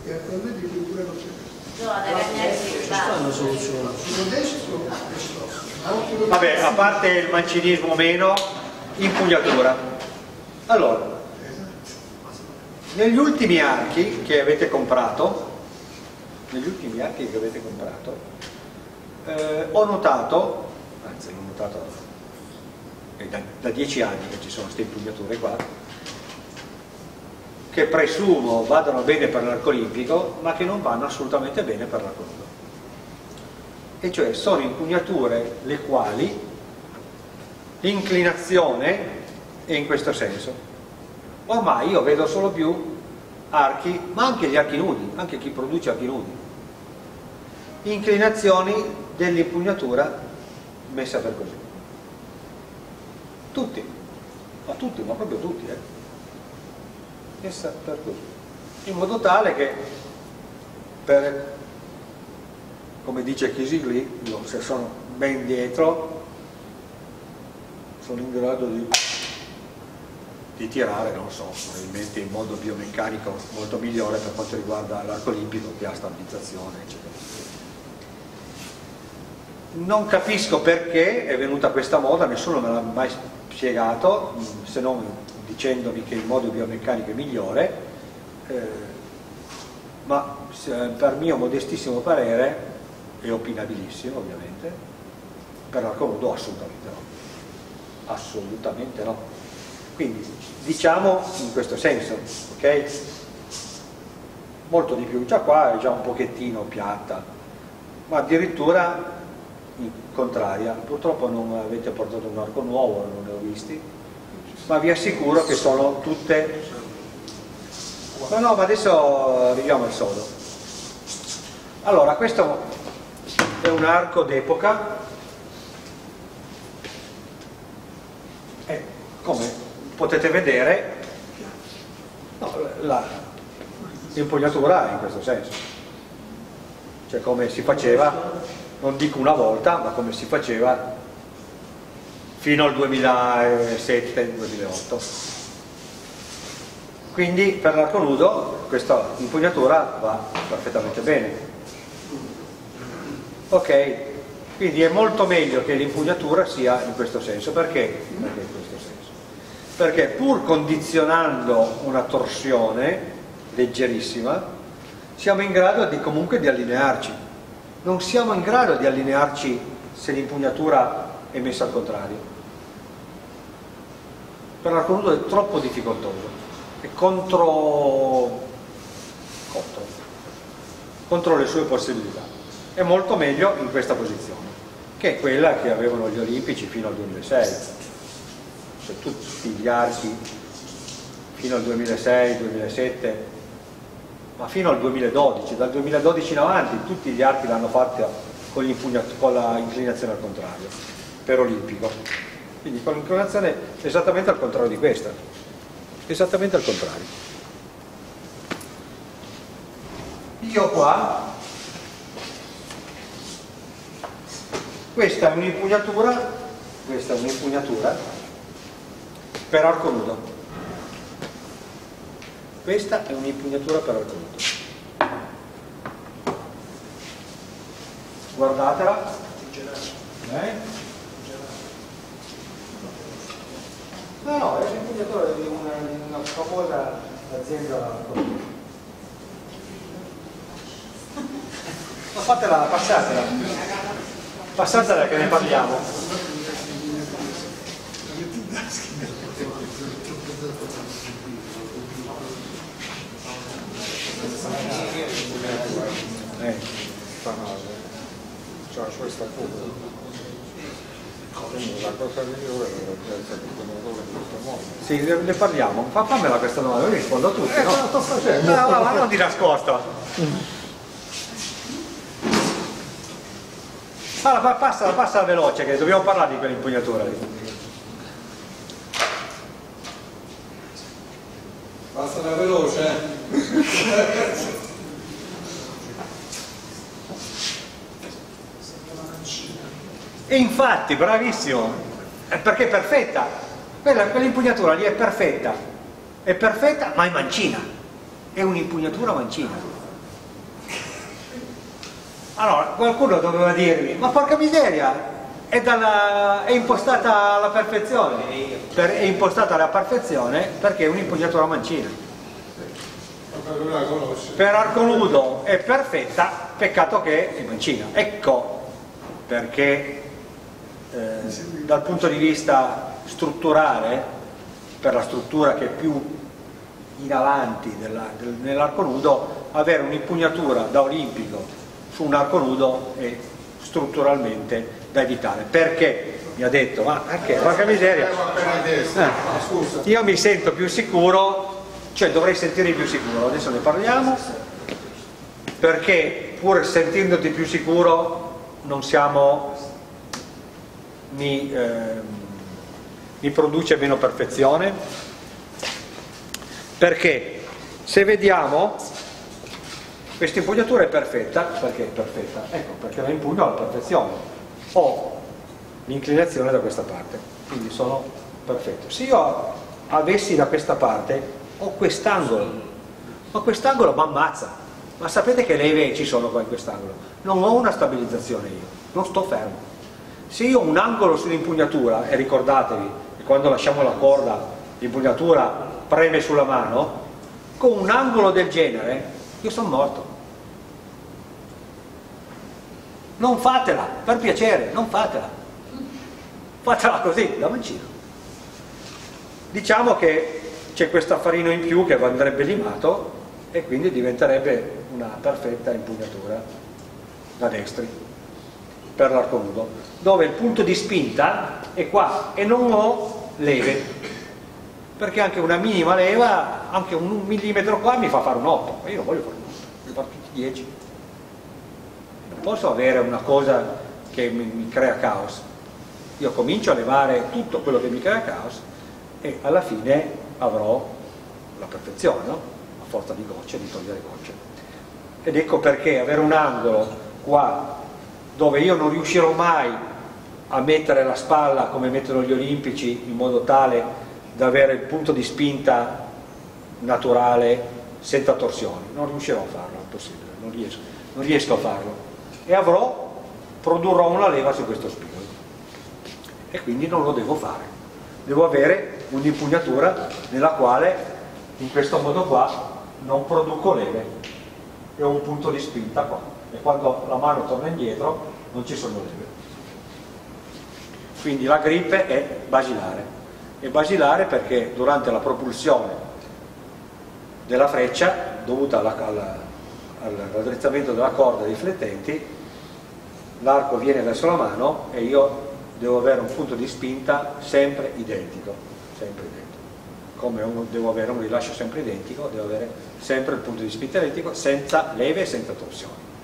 e attualmente in cultura non c'è. No, Ci stanno soluzioni. Sullo destro questo. Vabbè, a parte il mancinismo o meno, impugnatura. Allora, negli ultimi archi che avete comprato, ho notato, anzi l'ho notato, è da 10 anni che ci sono queste impugnature qua, che presumo vadano bene per l'arco olimpico, ma che non vanno assolutamente bene per l'arco nudo. E cioè sono impugnature le quali l'inclinazione è in questo senso. Ormai io vedo solo più archi, ma anche gli archi nudi, anche chi produce archi nudi, inclinazioni dell'impugnatura messa per così. Tutti, ma proprio tutti, messa per così, in modo tale che per, come dice Chisigli, io se sono ben dietro sono in grado di tirare, non so, probabilmente in modo biomeccanico molto migliore per quanto riguarda l'arco olimpico, che ha stabilizzazione eccetera. Non capisco perché è venuta questa moda, nessuno me l'ha mai spiegato, se non dicendomi che il modo biomeccanico è migliore, ma per mio modestissimo parere, e opinabilissimo ovviamente, per l'arco nudo assolutamente no. Quindi diciamo in questo senso, ok? Molto di più, già qua è già un pochettino piatta, ma addirittura in contraria. Purtroppo non avete portato un arco nuovo, non ne ho visti, ma vi assicuro che sono tutte. No, ma adesso arriviamo al sodo. Allora, questo è un arco d'epoca e come potete vedere l'impugnatura è in questo senso, cioè come si faceva, non dico una volta, ma come si faceva fino al 2007-2008. Quindi per l'arco nudo questa impugnatura va perfettamente bene. Ok, quindi è molto meglio che l'impugnatura sia in questo senso. Perché? Perché in questo senso? Perché pur condizionando una torsione leggerissima, siamo in grado comunque di allinearci. Non siamo in grado di allinearci se l'impugnatura è messa al contrario. Per l'arco nudo è troppo difficoltoso, è contro le sue possibilità. È molto meglio in questa posizione, che è quella che avevano gli olimpici fino al 2006. Cioè tutti gli archi fino al 2006-2007, ma fino al 2012, dal 2012 in avanti tutti gli archi l'hanno fatta con la inclinazione al contrario, per olimpico. Quindi con l'inclinazione esattamente al contrario di questa, esattamente al contrario. Io qua, questa è un'impugnatura per arco nudo. Questa è un'impugnatura per arco nudo. Guardatela. No, è l'impugnatura di una famosa azienda. Ma fatela, passatela che ne parliamo. Cioè questa curva. Quindi la cosa migliore è essere il tenore in questo modo. Sì, ne parliamo. Fammela questa domanda, io rispondo a tutti. No? Lo sto facendo. No, ma non di nascosto. Allora, passala veloce, che dobbiamo parlare di quell'impugnatura lì. Passala veloce. E infatti, bravissimo, perché è perfetta, quell'impugnatura lì è perfetta ma è mancina, è un'impugnatura mancina. Allora, qualcuno doveva dirmi, ma porca miseria, è impostata alla perfezione. È impostata alla perfezione perché è un'impugnatura mancina. Per arco nudo è perfetta, peccato che è mancina. Ecco perché dal punto di vista strutturale, per la struttura che è più in avanti nell'arco nudo, avere un'impugnatura da olimpico su un arco nudo è strutturalmente da evitare. Perché? Mi ha detto, ma perché? Porca miseria, io mi sento più sicuro, cioè dovrei sentirmi più sicuro, adesso ne parliamo, perché pur sentendoti più sicuro non siamo, mi produce meno perfezione, perché se vediamo questa impugnatura è perfetta. Perché è perfetta? Ecco, perché la impugno alla perfezione, ho l'inclinazione da questa parte, quindi sono perfetto. Se io avessi da questa parte ho quest'angolo, ma quest'angolo mi ammazza. Ma sapete che leve ci sono qua in quest'angolo? Non ho una stabilizzazione io, non sto fermo. Se io ho un angolo sull'impugnatura, e ricordatevi che quando lasciamo la corda l'impugnatura preme sulla mano, con un angolo del genere io sono morto. Non fatela, per piacere, non fatela. Fatela così, da mancino. Diciamo che c'è questo affarino in più che andrebbe limato e quindi diventerebbe una perfetta impugnatura da destri per l'arco nudo, dove il punto di spinta è qua e non ho leve, perché anche una minima leva, anche un millimetro qua mi fa fare un 8, ma io non voglio fare un 8, voglio fare tutti 10. Non posso avere una cosa che mi crea caos. Io comincio a levare tutto quello che mi crea caos e alla fine avrò la perfezione, no? A forza di gocce, di togliere gocce. Ed ecco perché avere un angolo qua dove io non riuscirò mai a mettere la spalla come mettono gli olimpici, in modo tale da avere il punto di spinta naturale senza torsioni, non riuscirò a farlo, è impossibile, non riesco a farlo, e produrrò una leva su questo spigolo e quindi non lo devo fare, devo avere un'impugnatura nella quale in questo modo qua non produco leve e ho un punto di spinta qua, e quando la mano torna indietro non ci sono leve. Quindi la grip è basilare perché durante la propulsione della freccia, dovuta al raddrizzamento della corda dei flettenti, l'arco viene verso la mano e io devo avere un punto di spinta sempre identico. Come devo avere un rilascio sempre identico, devo avere sempre il punto di spinta identico, senza leve e senza torsioni.